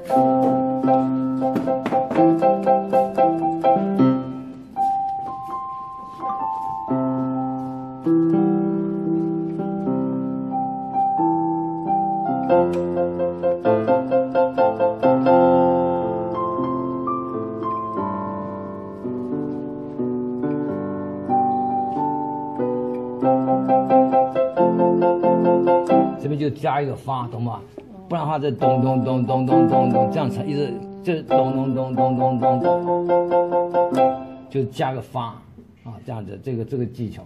这边就加一个发，懂吗？不然的话，这咚咚咚咚咚咚咚这样子一直就咚咚咚咚咚咚咚，就加个发啊，这样子这个技巧。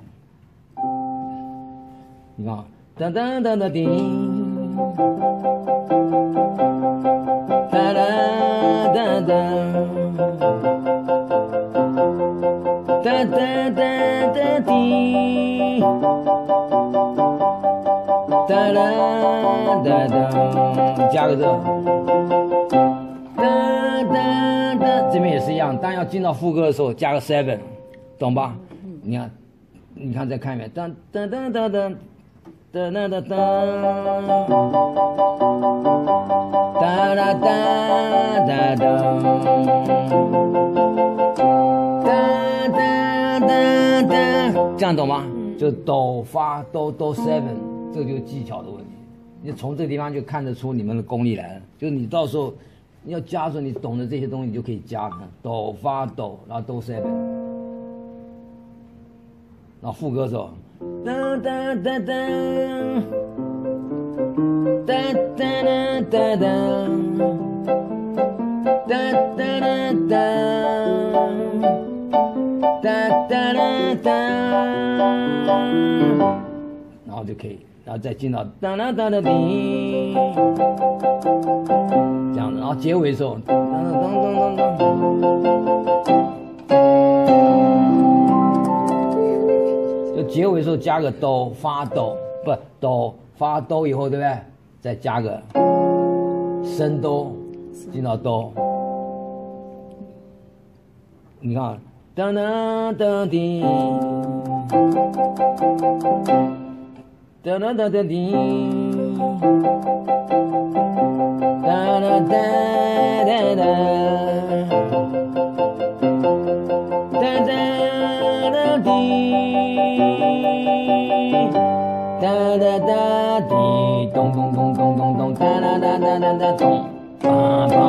你看，噔噔噔噔叮，哒哒哒哒，哒哒哒哒叮。哒哒哒哒，加个这，哒哒哒，这边也是一样。当要进到副歌的时候，加个 7， 懂吧？你看，再看一遍，哒哒哒哒哒，哒哒哒哒，哒哒哒哒哒，哒哒哒哒，这样懂吗？就哆发哆哆 7。这个就是技巧的问题，你从这个地方就看得出你们的功力来了。就是你到时候你要加的时候，你懂得这些东西，你就可以加。哆发哆，然后哆 7， 然后副歌的时候，哒哒哒哒，哒哒哒哒哒，哒哒哒哒，哒哒哒哒，然后就可以。然后再进到哒哒哒哒叮，这样子，然后结尾的时候，噔噔噔噔噔，就结尾的时候加个哆发哆，不哆发哆以后，对不对？再加个升哆，进到哆，你看，哒哒哒叮。哒哒哒哒叮，哒哒哒哒哒，哒哒哒叮，哒哒哒叮，咚咚咚咚咚咚，哒哒哒哒哒哒咚，梆梆，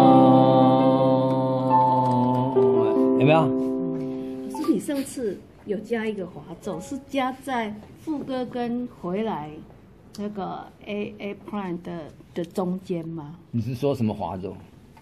有没有？ 可是你上次有加一个滑奏，是加在副歌跟回来那个 A prime 的中间吗？ 你是说什么滑奏？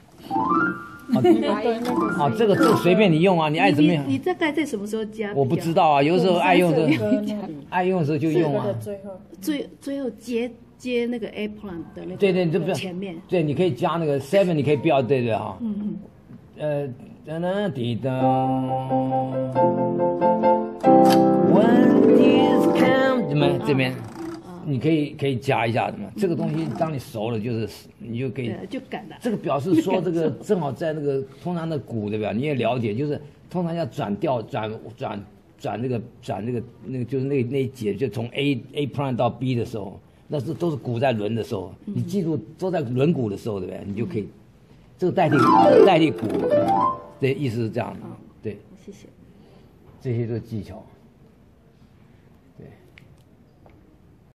这个随便你用啊，你爱怎么样？ 你大概在什么时候加？ 我不知道啊，有时候爱用的时候就用啊。 最后接那个 A prime 的那个对，就不要前面。 对，你可以加那个 7， 你可以不要对哈。哒哒滴哒。When is come， 怎么这边？你可以加一下的嘛。这个东西当你熟了，你就可以就赶了。 这个表示说这个正好在那个通常的鼓对吧？你也了解，就是通常要转调转那个就是那一节，就从 A prime 到 B 的时候，那都是鼓在轮的时候，你记住都在轮鼓的时候对不对？你就可以这个代替鼓，对，意思是这样的。对， 谢谢。 这些都是技巧。